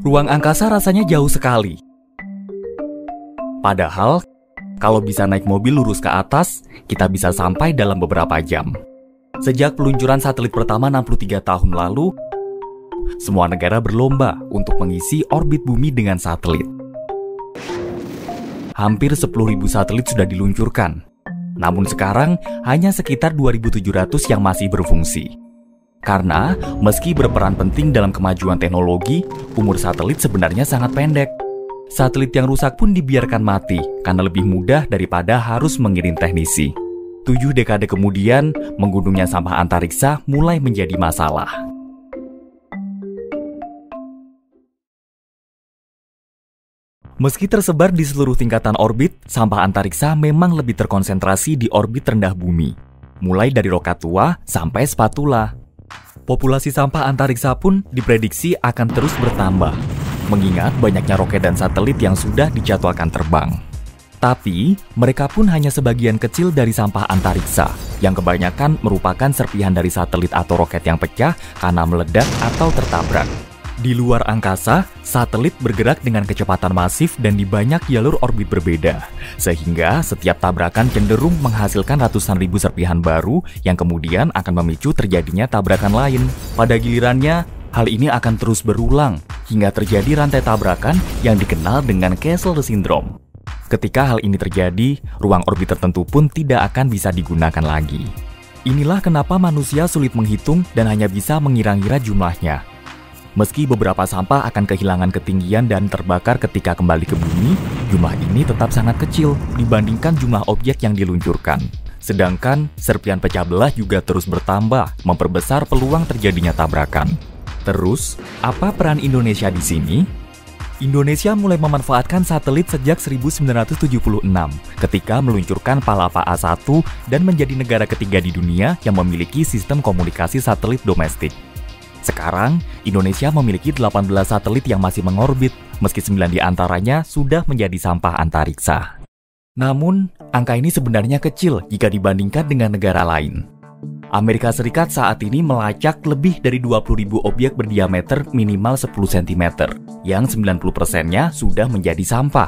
Ruang angkasa rasanya jauh sekali. Padahal, kalau bisa naik mobil lurus ke atas, kita bisa sampai dalam beberapa jam. Sejak peluncuran satelit pertama 63 tahun lalu, semua negara berlomba untuk mengisi orbit bumi dengan satelit. Hampir 10.000 satelit sudah diluncurkan. Namun sekarang hanya sekitar 2.700 yang masih berfungsi. Karena meski berperan penting dalam kemajuan teknologi, umur satelit sebenarnya sangat pendek. Satelit yang rusak pun dibiarkan mati karena lebih mudah daripada harus mengirim teknisi. 7 dekade kemudian, menggunungnya sampah antariksa mulai menjadi masalah. Meski tersebar di seluruh tingkatan orbit, sampah antariksa memang lebih terkonsentrasi di orbit rendah bumi, mulai dari roket tua sampai spatula. Populasi sampah antariksa pun diprediksi akan terus bertambah, mengingat banyaknya roket dan satelit yang sudah dijadwalkan terbang. Tapi, mereka pun hanya sebagian kecil dari sampah antariksa, yang kebanyakan merupakan serpihan dari satelit atau roket yang pecah karena meledak atau tertabrak. Di luar angkasa, satelit bergerak dengan kecepatan masif dan di banyak jalur orbit berbeda, sehingga setiap tabrakan cenderung menghasilkan ratusan ribu serpihan baru yang kemudian akan memicu terjadinya tabrakan lain. Pada gilirannya, hal ini akan terus berulang hingga terjadi rantai tabrakan yang dikenal dengan Kessel Syndrome. Ketika hal ini terjadi, ruang orbit tertentu pun tidak akan bisa digunakan lagi. Inilah kenapa manusia sulit menghitung dan hanya bisa mengira-ngira jumlahnya. Meski beberapa sampah akan kehilangan ketinggian dan terbakar ketika kembali ke bumi, jumlah ini tetap sangat kecil dibandingkan jumlah objek yang diluncurkan. Sedangkan serpihan pecah belah juga terus bertambah, memperbesar peluang terjadinya tabrakan. Terus, apa peran Indonesia di sini? Indonesia mulai memanfaatkan satelit sejak 1976 ketika meluncurkan Palapa A1 dan menjadi negara ketiga di dunia yang memiliki sistem komunikasi satelit domestik. Sekarang, Indonesia memiliki 18 satelit yang masih mengorbit, meski 9 di antaranya sudah menjadi sampah antariksa. Namun, angka ini sebenarnya kecil jika dibandingkan dengan negara lain. Amerika Serikat saat ini melacak lebih dari 20.000 objek berdiameter minimal 10 cm, yang 90%-nya sudah menjadi sampah.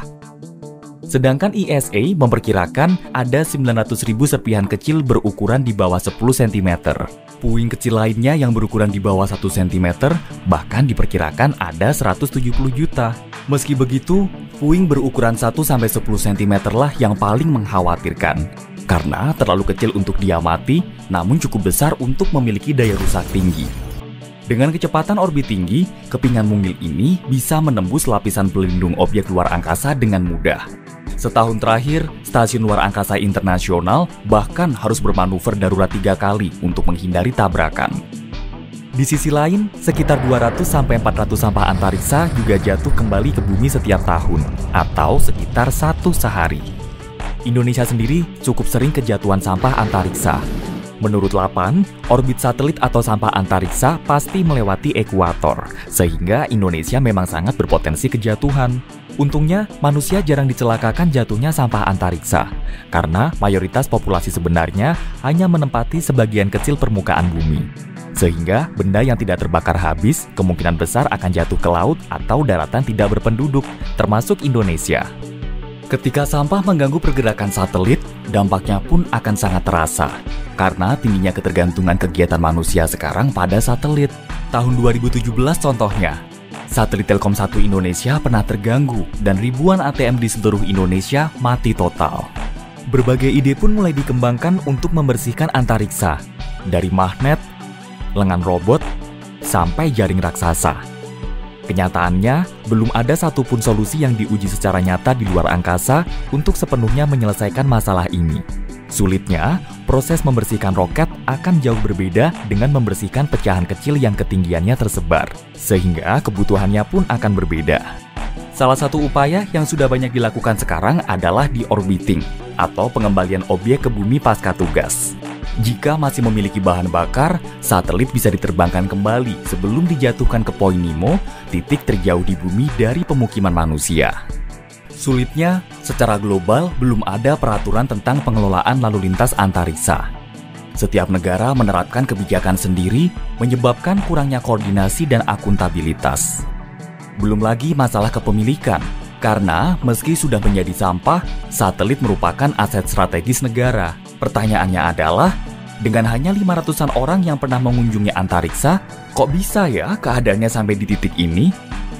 Sedangkan ESA memperkirakan ada 900.000 serpihan kecil berukuran di bawah 10 cm. Puing kecil lainnya yang berukuran di bawah 1 cm bahkan diperkirakan ada 170 juta. Meski begitu, puing berukuran 1-10 cm lah yang paling mengkhawatirkan. Karena terlalu kecil untuk diamati, namun cukup besar untuk memiliki daya rusak tinggi. Dengan kecepatan orbit tinggi, kepingan mungil ini bisa menembus lapisan pelindung objek luar angkasa dengan mudah. Setahun terakhir, Stasiun Luar Angkasa Internasional bahkan harus bermanuver darurat 3 kali untuk menghindari tabrakan. Di sisi lain, sekitar 200-400 sampah antariksa juga jatuh kembali ke bumi setiap tahun, atau sekitar 1 sehari. Indonesia sendiri cukup sering kejatuhan sampah antariksa. Menurut LAPAN, orbit satelit atau sampah antariksa pasti melewati ekuator, sehingga Indonesia memang sangat berpotensi kejatuhan. Untungnya, manusia jarang dicelakakan jatuhnya sampah antariksa, karena mayoritas populasi sebenarnya hanya menempati sebagian kecil permukaan bumi. Sehingga benda yang tidak terbakar habis kemungkinan besar akan jatuh ke laut atau daratan tidak berpenduduk, termasuk Indonesia. Ketika sampah mengganggu pergerakan satelit, dampaknya pun akan sangat terasa, karena tingginya ketergantungan kegiatan manusia sekarang pada satelit. Tahun 2017 contohnya, satelit Telkom 1 Indonesia pernah terganggu dan ribuan ATM di seluruh Indonesia mati total. Berbagai ide pun mulai dikembangkan untuk membersihkan antariksa, dari magnet, lengan robot, sampai jaring raksasa. Kenyataannya, belum ada satupun solusi yang diuji secara nyata di luar angkasa untuk sepenuhnya menyelesaikan masalah ini. Sulitnya, proses membersihkan roket akan jauh berbeda dengan membersihkan pecahan kecil yang ketinggiannya tersebar, sehingga kebutuhannya pun akan berbeda. Salah satu upaya yang sudah banyak dilakukan sekarang adalah deorbiting, atau pengembalian objek ke bumi pasca tugas. Jika masih memiliki bahan bakar, satelit bisa diterbangkan kembali sebelum dijatuhkan ke poin Nemo, titik terjauh di bumi dari pemukiman manusia. Sulitnya, secara global belum ada peraturan tentang pengelolaan lalu lintas antariksa. Setiap negara menerapkan kebijakan sendiri, menyebabkan kurangnya koordinasi dan akuntabilitas. Belum lagi masalah kepemilikan, karena meski sudah menjadi sampah, satelit merupakan aset strategis negara. Pertanyaannya adalah, dengan hanya 500-an orang yang pernah mengunjungi antariksa, kok bisa ya keadaannya sampai di titik ini?